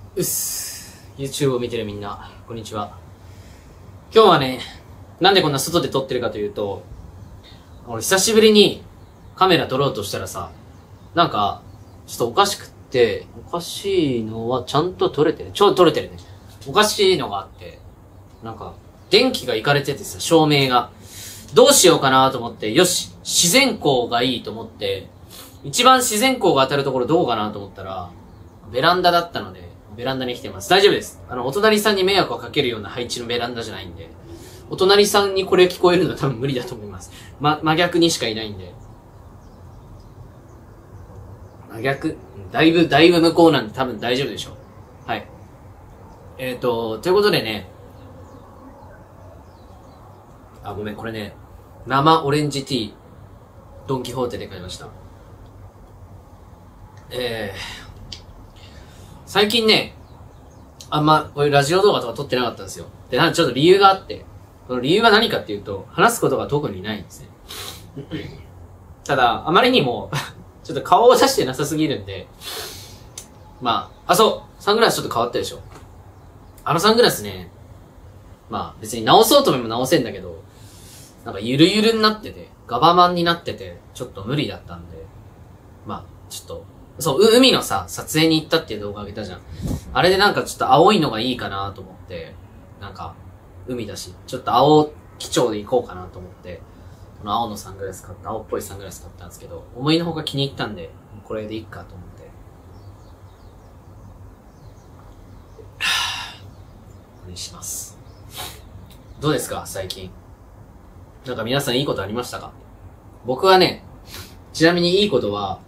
うっす。YouTube を見てるみんな、こんにちは。今日はね、なんでこんな外で撮ってるかというと、俺久しぶりにカメラ撮ろうとしたらさ、なんか、ちょっとおかしくって、おかしいのはちゃんと撮れてる。撮れてるね。おかしいのがあって、なんか、電気がいかれててさ、照明が。どうしようかなと思って、よし、自然光がいいと思って、一番自然光が当たるところどうかなと思ったら、ベランダだったので、ベランダに来てます。大丈夫です。お隣さんに迷惑をかけるような配置のベランダじゃないんで、お隣さんにこれ聞こえるのは多分無理だと思います。真逆にしかいないんで。真逆だいぶ向こうなんで多分大丈夫でしょう。はい。ということでね、ごめん、これね、生オレンジティー、ドンキホーテで買いました。最近ね、こういうラジオ動画とか撮ってなかったんですよ。で、ちょっと理由があって、その理由は何かっていうと、話すことが特にないんですね。ただ、あまりにも、ちょっと顔を出してなさすぎるんで、そう、サングラスちょっと変わったでしょ。あのサングラスね、別に直そうとも直せんだけど、なんかゆるゆるになってて、ガバマンになってて、ちょっと無理だったんで、ちょっと、そう、海のさ、撮影に行ったっていう動画あげたじゃん。あれでなんかちょっと青いのがいいかなと思って、なんか、海だし、ちょっと青基調で行こうかなと思って、この青のサングラス買った、青っぽいサングラス買ったんですけど、思いのほか気に入ったんで、これでいいかと思って。これにします。どうですか、最近。なんか皆さんいいことありましたか？僕はね、ちなみにいいことは、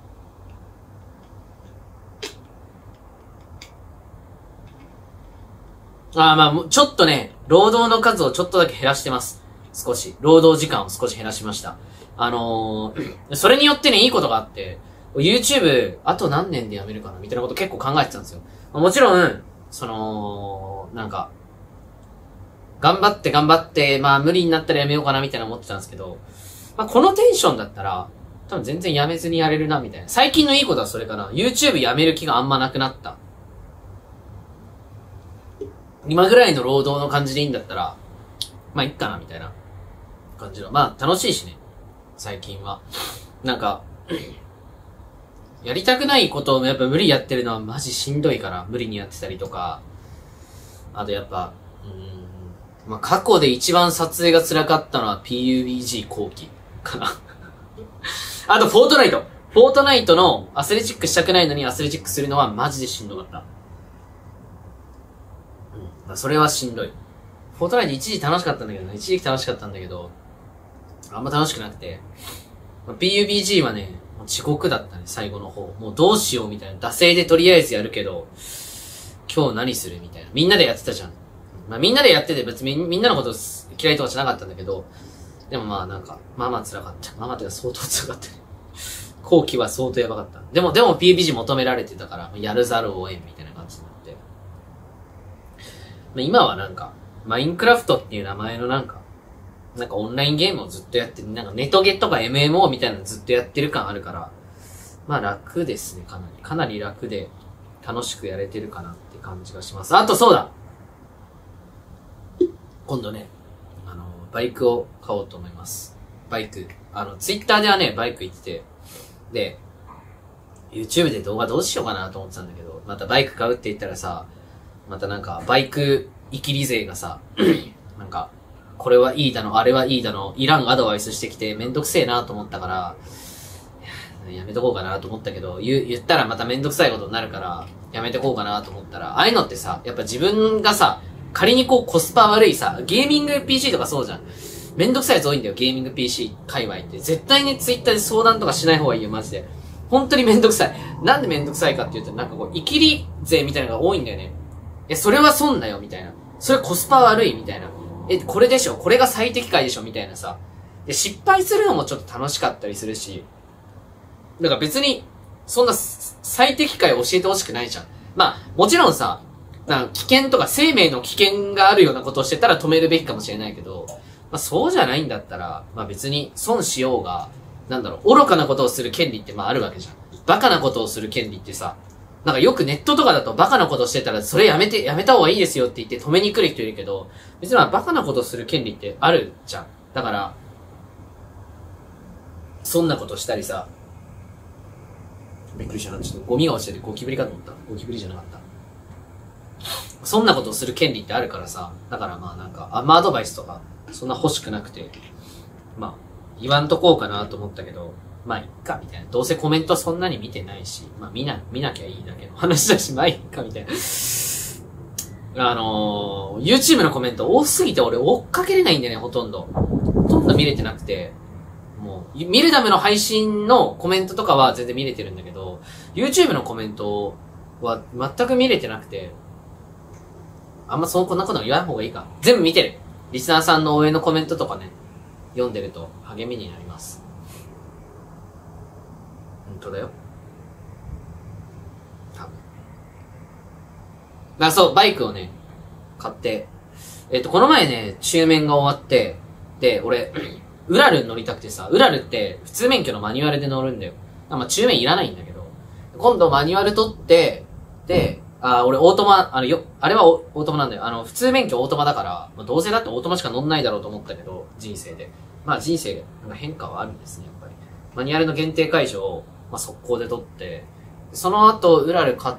ちょっとね、労働の数をちょっとだけ減らしてます。少し。労働時間を少し減らしました。それによってね、いいことがあって、YouTube、あと何年でやめるかなみたいなこと結構考えてたんですよ。もちろん、なんか、頑張って、無理になったらやめようかなみたいな思ってたんですけど、このテンションだったら、多分全然やめずにやれるな、みたいな。最近のいいことはそれかな。YouTube やめる気があんまなくなった。今ぐらいの労働の感じでいいんだったら、いっかな、みたいな感じの。楽しいしね。最近は。なんか、やりたくないことをやっぱ無理やってるのはマジしんどいから、無理にやってたりとか。あとやっぱ、過去で一番撮影が辛かったのは PUBG 後期かな。あと、フォートナイト。フォートナイトのアスレチックしたくないのにアスレチックするのはマジでしんどかった。それはしんどい。フォートナイト一時楽しかったんだけどね。一時期楽しかったんだけど、あんま楽しくなくて。PUBG はね、地獄だったね、最後の方。もうどうしようみたいな。惰性でとりあえずやるけど、今日何するみたいな。みんなでやってたじゃん。みんなでやってて別にみんなのこと嫌いとかじゃなかったんだけど、でも辛かった。ってか相当辛かったね。後期は相当やばかった。でも PUBG 求められてたから、やるざるを得んみたいな感じになって。今はなんか、マインクラフトっていう名前のなんかオンラインゲームをずっとやってる、なんかネトゲとか MMO みたいなのずっとやってる感あるから、楽ですね、かなり楽で楽しくやれてるかなって感じがします。あとそうだ！今度ね、バイクを買おうと思います。バイク。ツイッターではね、バイク行ってて、で、YouTube で動画どうしようかなと思ってたんだけど、またバイク買うって言ったらさ、またなんか、バイク、イキリ勢がさ、なんか、これはいいだの、あれはいいだの、いらんアドバイスしてきてめんどくせえなと思ったから、やめとこうかなと思ったけど、言ったらまためんどくさいことになるから、やめてこうかなと思ったら、ああいうのってさ、やっぱ自分がさ、仮にコスパ悪いさ、ゲーミング PC とかそうじゃん。めんどくさいやつ多いんだよ、ゲーミング PC 界隈って。絶対にツイッターで相談とかしない方がいいよ、マジで。本当にめんどくさい。なんでめんどくさいかって言うと、なんかイキリ勢みたいなのが多いんだよね。それは損だよ、みたいな。それコスパ悪い、みたいな。これでしょ、これが最適解でしょ、みたいなさ。で、失敗するのもちょっと楽しかったりするし。だから別に、そんな最適解教えてほしくないじゃん。もちろんさ、危険とか生命の危険があるようなことをしてたら止めるべきかもしれないけど、そうじゃないんだったら、別に損しようが、愚かなことをする権利ってあるわけじゃん。バカなことをする権利ってさ、 なんかよくネットとかだとバカなことしてたらそれやめた方がいいですよって言って止めに来る人いるけど、別にバカなことする権利ってあるじゃん。だから、そんなことしたりさ、びっくりしたな。ちょっとゴミが落ちててゴキブリかと思った。ゴキブリじゃなかった。そんなことをする権利ってあるからさ、だからまあなんか、アドバイスとか、そんな欲しくなくて、まあ、言わんとこうかなと思ったけど、まあ、いっか、みたいな。どうせコメントそんなに見てないし、まあ、見なきゃいいだけの話だし、まあ、いっか、みたいな。YouTube のコメント多すぎて俺追っかけれないんだよね、ほとんど見れてなくて。もう、見るための配信のコメントとかは全然見れてるんだけど、YouTube のコメントは全く見れてなくて、あんまこんなこと言わない方がいいか。全部見てる。リスナーさんの応援のコメントとかね、読んでると励みになります。本当だよ。多分。そう、バイクをね、買って。この前ね、中免が終わって、で、俺、ウラル乗りたくてさ、ウラルって普通免許のマニュアルで乗るんだよ。まあ中免いらないんだけど、今度マニュアル取って、で、俺オートマ、あれはオートマなんだよ。普通免許オートマだから、まあ、どうせだってオートマしか乗んないだろうと思ったけど、人生で。まあ人生、なんか変化はあるんですね、やっぱり。マニュアルの限定解除を、まあ速攻で取って、その後、ウラル買って、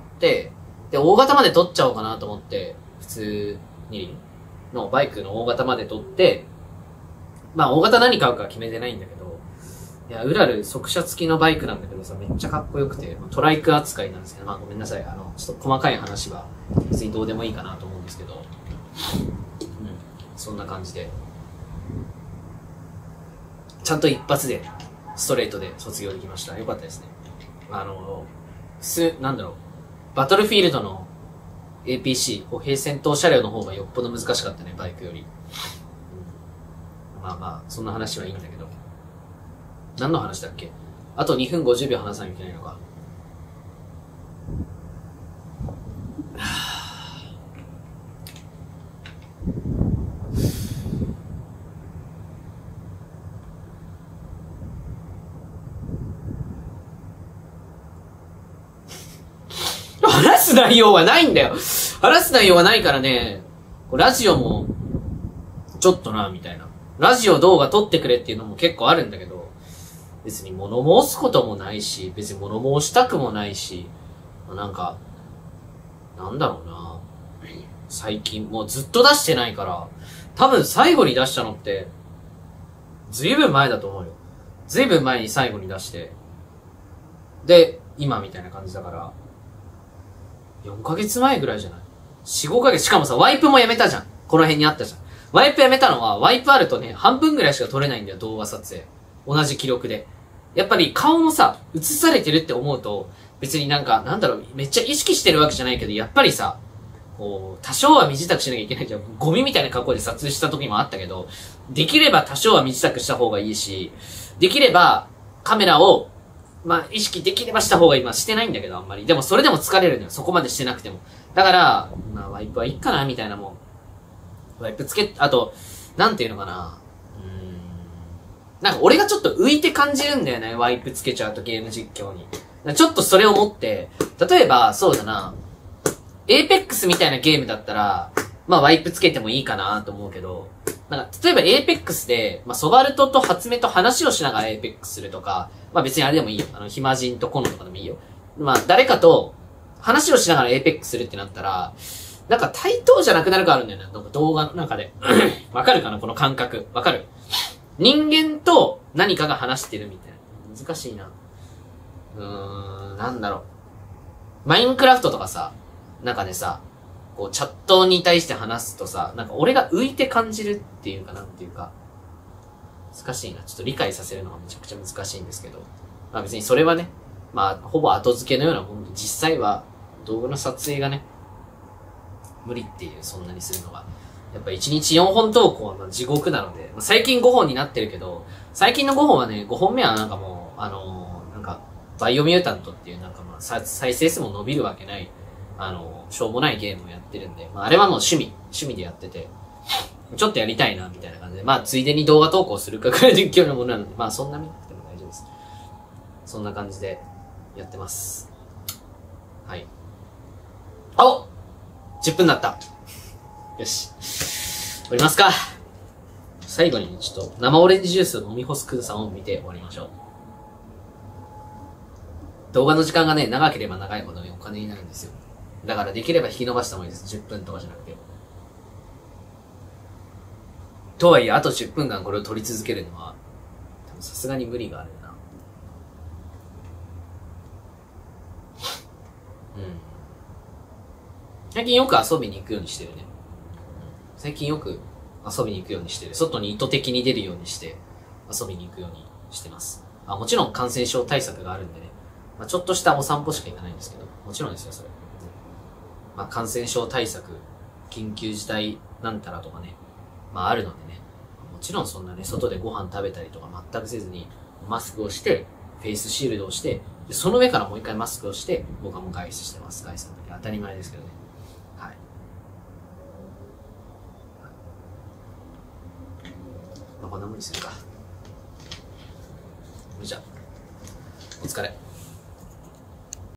で、大型まで取っちゃおうかなと思って、普通にのバイクの大型まで取って、まあ大型何買うか決めてないんだけど、いや、ウラル速射付きのバイクなんだけどさ、めっちゃかっこよくて、トライク扱いなんですけど、まあごめんなさい、ちょっと細かい話は別にどうでもいいかなと思うんですけど、そんな感じで。ちゃんと一発で、ストレートで卒業できました。よかったですね。なんだろう、バトルフィールドの APC、歩兵戦闘車両の方がよっぽど難しかったね、バイクより。まあまあ、そんな話はいいんだけど。何の話だっけ？あと2分50秒話さなきゃいけないのか。話す内容はないんだよ。話す内容がないからね、ラジオも、ちょっとな、みたいな。ラジオ動画撮ってくれっていうのも結構あるんだけど、別に物申すこともないし、別に物申したくもないし、なんか、なんだろうな。最近、もうずっと出してないから、多分最後に出したのって、ずいぶん前だと思うよ。ずいぶん前に最後に出して、で、今みたいな感じだから、4ヶ月前ぐらいじゃない ?4、5ヶ月。しかもさ、ワイプもやめたじゃん。この辺にあったじゃん。ワイプやめたのは、ワイプあるとね、半分ぐらいしか撮れないんだよ、動画撮影。同じ記録で。やっぱり顔もさ、映されてるって思うと、別になんか、なんだろう、めっちゃ意識してるわけじゃないけど、やっぱりさ、こう、多少は身支度しなきゃいけないじゃん。ゴミみたいな格好で撮影した時もあったけど、できれば多少は身支度した方がいいし、できれば、カメラを、まあ、意識できればした方がいい。まあ、してないんだけど、あんまり。でも、それでも疲れるのよ。そこまでしてなくても。だから、まあ、ワイプはいいかな、みたいなもん。ワイプつけ、あと、なんていうのかな。なんか俺がちょっと浮いて感じるんだよね、ワイプつけちゃうとゲーム実況に。ちょっとそれを持って、例えば、そうだな、エーペックスみたいなゲームだったら、まあワイプつけてもいいかなと思うけど、なんか、例えばエーペックスで、まあソバルトと初メと話をしながらエーペックスするとか、まあ別にあれでもいいよ。暇人とコノとかでもいいよ。まあ誰かと話をしながらエーペックスするってなったら、なんか対等じゃなくなるからあるんだよね。なんか動画の中で。わかるかなこの感覚。わかる？人間と何かが話してるみたいな。難しいな。なんだろう。マインクラフトとかさ、中でさ、こうチャットに対して話すとさ、なんか俺が浮いて感じるっていうかなんていうか、難しいな。ちょっと理解させるのがめちゃくちゃ難しいんですけど。まあ別にそれはね、まあほぼ後付けのようなもんで、実際は動画の撮影がね、無理っていう、そんなにするのが。やっぱ1日4本投稿は地獄なので、最近5本になってるけど、最近の5本はね、5本目はなんかもう、なんか、バイオミュータントっていうなんかまあ、再生数も伸びるわけない、しょうもないゲームをやってるんで、まああれはもう趣味でやってて、ちょっとやりたいな、みたいな感じで、まあついでに動画投稿するかくらい実況のものなので、まあそんな見なくても大丈夫です。そんな感じでやってます。はい。 10分になった。よし。終わりますか。最後にちょっと生オレンジジュースを飲み干すくんさんを見て終わりましょう。動画の時間がね、長ければ長いほどね、お金になるんですよ。だからできれば引き伸ばした方がいいです。10分とかじゃなくて。とはいえ、あと10分間これを撮り続けるのは、多分さすがに無理があるな。うん。最近よく遊びに行くようにしてるね。最近よく遊びに行くようにしてる。外に意図的に出るようにして遊びに行くようにしてます。もちろん感染症対策があるんでね。ちょっとしたお散歩しか行かないんですけど、もちろんですよ、それ。感染症対策、緊急事態なんたらとかね、あるのでね。もちろんそんなね、外でご飯食べたりとか全くせずに、マスクをして、フェイスシールドをして、でその上からもう一回マスクをして、僕はもう外出してます。外出の時当たり前ですけどね。はい。こんなもんにするか。じゃあ、お疲れ。